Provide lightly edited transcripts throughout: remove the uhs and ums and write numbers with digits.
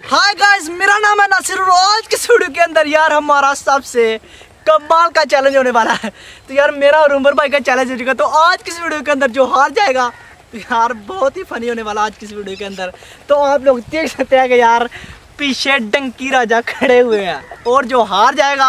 Hi guys, मेरा नाम है नासिर और आज की वीडियो के अंदर यार हमारा सबसे कमाल का चैलेंज होने वाला है। तो यार मेरा और उमर भाई का चैलेंज हो चुका। तो आज की वीडियो के अंदर जो हार जाएगा तो यार बहुत ही फनी होने वाला आज की वीडियो के अंदर। तो आप लोग देख सकते हैं कि यार पीछे डंकी राजा खड़े हुए हैं और जो हार जाएगा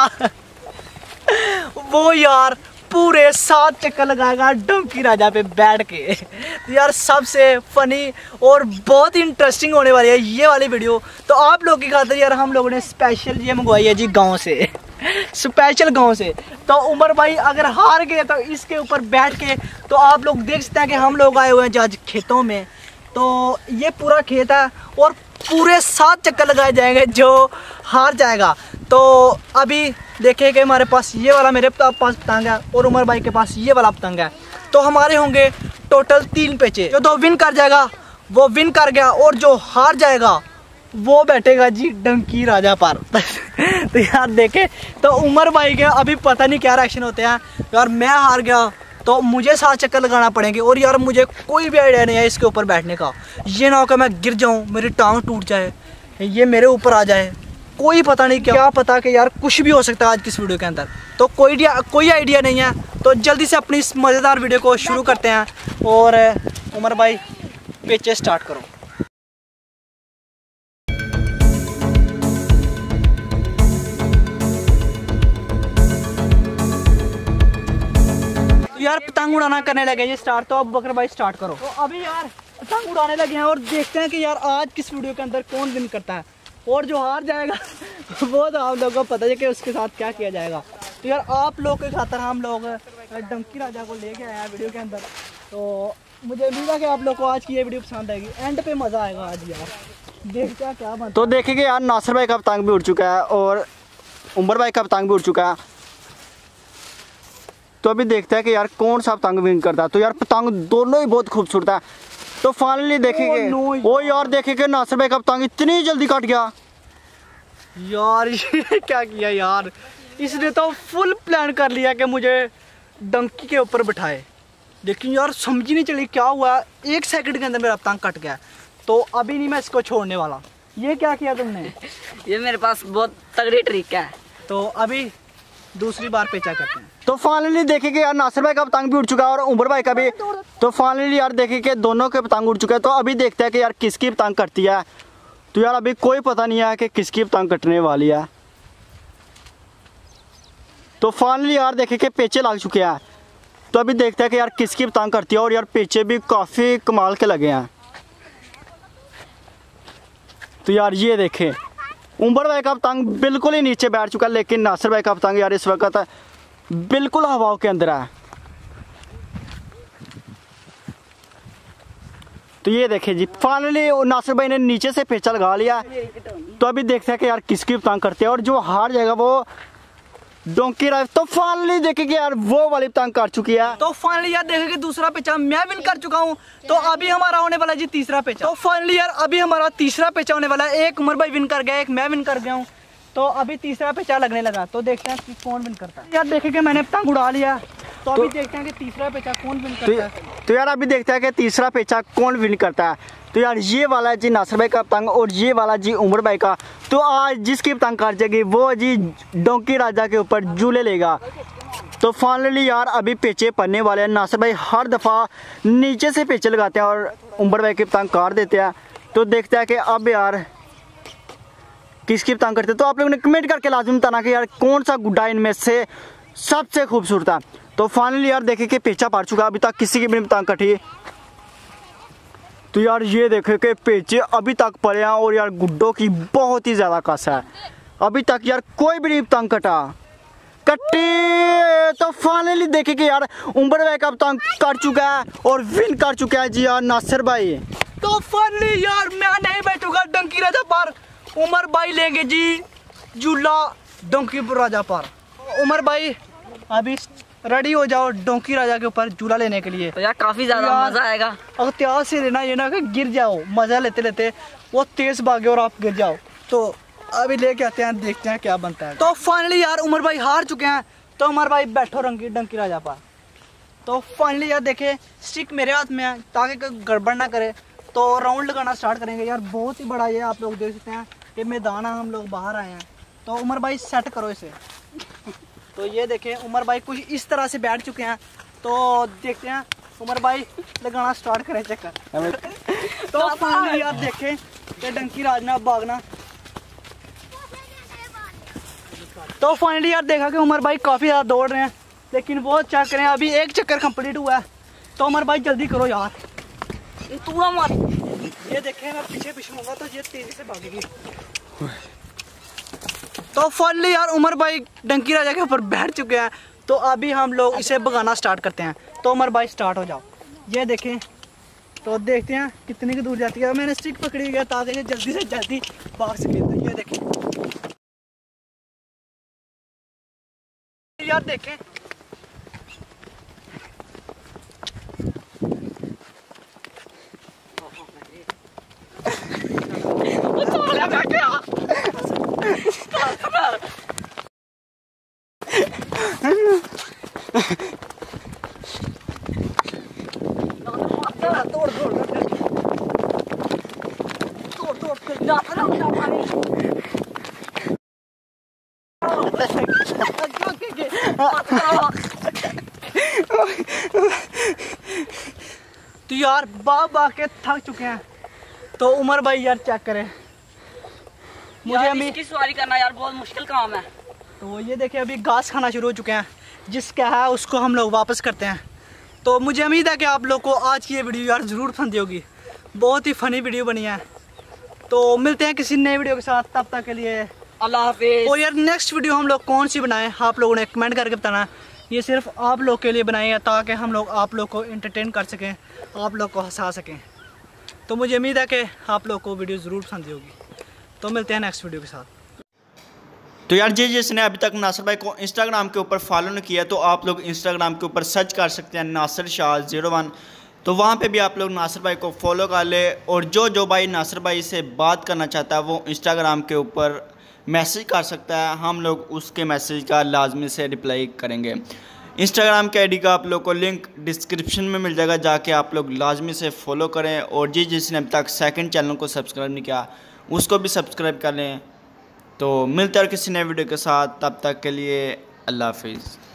वो यार पूरे 7 चक्कर लगाएगा डंकी राजा पे बैठ के। तो यार सबसे फनी और बहुत ही इंटरेस्टिंग होने वाली है ये वाली वीडियो। तो आप लोगों की खातिर यार हम लोगों ने स्पेशल ये मंगवाई है जी गांव से, स्पेशल गांव से। तो उमर भाई अगर हार गए तो इसके ऊपर बैठ के तो आप लोग देख सकते हैं कि हम लोग आए हुए हैं आज खेतों में। तो ये पूरा खेत है और पूरे 7 चक्कर लगाए जाएंगे जो हार जाएगा। तो अभी देखिए कि हमारे पास ये वाला मेरे पास पतंग है और उमर भाई के पास ये वाला पतंग है। तो हमारे होंगे टोटल 3 पेचे। जो 2 विन कर जाएगा वो विन कर गया और जो हार जाएगा वो बैठेगा जी डंकी राजा पर। तो यार देखे तो उमर भाई के अभी पता नहीं क्या रिएक्शन होते हैं। यार मैं हार गया तो मुझे 7 चक्कर लगाना पड़ेंगे और यार मुझे कोई भी आइडिया नहीं है इसके ऊपर बैठने का। ये ना हो कि मैं गिर जाऊँ, मेरी टांग टूट जाए, ये मेरे ऊपर आ जाए, कोई पता नहीं क्या पता कि यार कुछ भी हो सकता है आज की इस वीडियो के अंदर। तो कोई आइडिया नहीं है। तो जल्दी से अपनी इस मज़ेदार वीडियो को शुरू करते हैं और उमर भाई पेचे स्टार्ट करो। यार पतंग उड़ाना करने लगे ये स्टार्ट। तो अब बकर भाई स्टार्ट करो। तो अभी यार पतंग उड़ाने लगे हैं और देखते हैं कि यार आज किस वीडियो के अंदर कौन विन करता है और जो हार जाएगा वो तो आप लोगों को पता है कि उसके साथ क्या किया जाएगा। तो यार आप लोग के खातर हम लोग डंकी राजा को लेके आए हैं वीडियो के अंदर। तो मुझे उम्मीद है कि आप लोग को आज की ये वीडियो पसंद आएगी, एंड पे मज़ा आएगा आज यार। देखते हैं क्या बनता। तो देखेंगे यार नासिर भाई का पतंग भी उड़ चुका है और उमर भाई का पतंग भी उड़ चुका है। तो अभी देखते हैं कि यार कौन सा पतंग विन करता है। तो यार पतंग दोनों ही बहुत खूबसूरत है। तो फाइनली देखेंगे वो यार देखेंगे नासिर भाई का पतंग इतनी जल्दी कट गया। यार ये क्या किया यार, इसने तो फुल प्लान कर लिया कि मुझे डंकी के ऊपर बिठाए, लेकिन यार समझ ही नहीं चली क्या हुआ। 1 सेकंड के अंदर मेरा पतंग कट गया। तो अभी नहीं मैं इसको छोड़ने वाला। ये क्या किया तुमने? ये मेरे पास बहुत तगड़ी ट्रिक है। तो अभी दूसरी बार पेचा करते हैं। तो फाइनली देखेंगे यार नासिर भाई का पतंग भी उड़ चुका है और उमर भाई का भी। तो फाइनली यार देखेंगे दोनों के पतंग उड़ चुके हैं। तो अभी देखते हैं कि यार किसकी पतंग कटती है। तो यार अभी कोई पता नहीं है कि किसकी पतंग कटने वाली है। तो फाइनली यार देखेंगे पेचे लग चुके हैं। तो अभी देखते हैं कि यार किसकी पतंग करती है और यार पेचे भी काफ़ी कमाल के लगे हैं। तो यार ये देखें उमर भाई का पतंग बिल्कुल ही नीचे बैठ चुका है, लेकिन नासिर भाई का पतंग यार इस वक्त बिल्कुल हवाओं के अंदर है। तो ये देखें जी फाइनली नासिर भाई ने नीचे से पेचा लगा लिया। तो अभी देखते हैं कि यार किसकी पतंग करते हैं और जो हार जाएगा वो डोंकी राइफ। तो फाइनली देखेंगे यार वो वाली पतंग काट चुकी है। तो फाइनली यार देखेंगे दूसरा पेचा मैं विन कर चुका हूँ। तो अभी हमारा होने वाला जी तीसरा पेचा। तो फाइनली यार अभी हमारा तीसरा पेचा होने वाला है। एक उमर भाई विन कर गया, एक मैं विन कर गया हूँ। तो अभी तीसरा पेचा लगने लगा। तो देखते हैं कि कौन विन करता है। यार देखेंगे मैंने पतंग उड़ा लिया। तो अभी देखते हैं कि तीसरा पेचा कौन विन करता है। तो यार अभी देखते हैं कि तीसरा पेचा कौन विन करता है। तो यार ये वाला जी नासिर भाई का पतंग और ये वाला जी उमर भाई का। तो आज जिसकी पतंग काट जाएगी वो जी डोंकी राजा के ऊपर झूले लेगा। तो फाइनली यार अभी पेचे पड़ने वाले हैं। नासिर भाई हर दफ़ा नीचे से पेचे लगाते हैं और उमर भाई की पतंग काट देते हैं। तो देखते हैं कि अब यार किसकी पतंग करते हैं। तो आप लोगों ने कमेंट करके लाजमी बताना कि यार कौन सा गुड्डा इनमें से सबसे खूबसूरत है। तो फाइनली यार देखे कि पेचा पड़ चुका, अभी तक किसी की भी पतंग कटी। तो यार ये देखे कि पेचे अभी तक पड़े हैं और यार गुड्डों की बहुत ही ज़्यादा कस है। अभी तक यार कोई भी नहीं पतंग कटी। तो फाइनली देखे कि यार उमर भाई का पतंग कट चुका है और विन कर चुका है जी यार नासिर भाई। तो फाइनली यार मैं नहीं बैठूंगा डंकी राजा पर, उमर भाई लेंगे जी झूला डंकी राजा पर। उमर भाई अभी रेडी हो जाओ डोंकी राजा के ऊपर झूला लेने के लिए। तो यार काफी ज्यादा मजा आएगा। अख्तियार से लेना, ये ना कि गिर जाओ, मजा लेते लेते वो तेज भागे और आप गिर जाओ। तो अभी लेके आते हैं, देखते हैं क्या बनता है। तो फाइनली यार उमर भाई हार चुके हैं। तो उमर भाई बैठो डंकी राजा पर। तो फाइनली यार देखे स्टिक मेरे हाथ में है ताकि कोई गड़बड़ ना करे। तो राउंड लगाना स्टार्ट करेंगे यार। बहुत ही बड़ा ये आप लोग देख सकते हैं ये मैदान है, हम लोग बाहर आए हैं। तो उमर भाई सेट करो इसे। तो ये देखें उमर भाई कुछ इस तरह से बैठ चुके हैं। तो देखते हैं उमर भाई लगाना स्टार्ट करें चक्कर। तो फाइनली यार देखें ये डंकी राजना भागना। तो फाइनली यार देखा कि उमर भाई काफ़ी ज़्यादा दौड़ रहे हैं, लेकिन वो चेक करें अभी एक चक्कर कंप्लीट हुआ है। तो उमर भाई जल्दी करो यार, तू ना मार। ये देखें मैं पीछे पीछे होगा तो ये तेजी से भागेगी। तो फाइनली यार उमर भाई डंकी राजा के ऊपर बैठ चुके हैं। तो अभी हम लोग इसे भगाना स्टार्ट करते हैं। तो उमर भाई स्टार्ट हो जाओ। ये देखें तो देखते हैं कितनी की दूर जाती है। मैंने स्टिक पकड़ी गया ताकि ये जल्दी से जल्दी भाग सके। तो ये देखें यार देखें तोड़ तो यार बाग के थक चुके हैं। तो उमर भाई यार चेक करें, मुझे अभी इसकी सवारी करना यार बहुत मुश्किल काम है। तो ये देखिए अभी घास खाना शुरू हो चुके हैं, जिसका है उसको हम लोग वापस करते हैं। तो मुझे उम्मीद है कि आप लोग को आज की ये वीडियो यार ज़रूर पसंद होगी। बहुत ही फ़नी वीडियो बनी है। तो मिलते हैं किसी नए वीडियो के साथ, तब तक के लिए अल्लाह हाफिज़। और यार नेक्स्ट वीडियो हम लोग कौन सी बनाएं आप लोगों ने कमेंट करके बताना। ये सिर्फ आप लोग के लिए बनाई है ताकि हम लोग आप लोग को एंटरटेन कर सकें, आप लोग को हंसा सकें। तो मुझे उम्मीद है कि आप लोग को वीडियो ज़रूर पसंद होगी। तो मिलते हैं नेक्स्ट वीडियो के साथ। तो यार जिसने अभी तक नासिर भाई को इंस्टाग्राम के ऊपर फॉलो नहीं किया तो आप लोग इंस्टाग्राम के ऊपर सर्च कर सकते हैं नासिर शाह 01। तो वहाँ पे भी आप लोग नासिर भाई को फॉलो कर ले। और जो भाई नासिर भाई से बात करना चाहता है वो इंस्टाग्राम के ऊपर मैसेज कर सकता है, हम लोग उसके मैसेज का लाजमी से रिप्लाई करेंगे। इंस्टाग्राम के आईडी का आप लोग को लिंक डिस्क्रिप्शन में मिल जाएगा, जाके आप लोग लाजमी से फॉलो करें। और जिसने अभी तक सेकंड चैनल को सब्सक्राइब नहीं किया उसको भी सब्सक्राइब कर लें। तो मिलते हैं किसी नए वीडियो के साथ, तब तक के लिए अल्लाह हाफिज़।